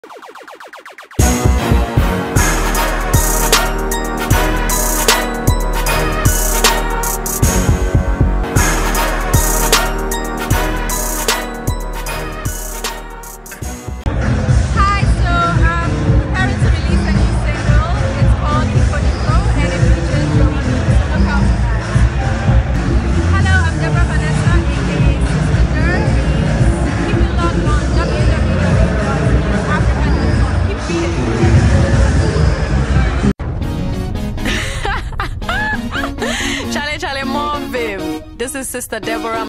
Hi, so I'm preparing to release a new single. It's called Kikoliko and it features Joey. So look out for that. Hello, I'm Deborah Vannesa, aka Sister. Keep it logged on www.MUSEAFRICA.com. Keep reading. Chale, chale, mom, babe. This is Sister Deborah.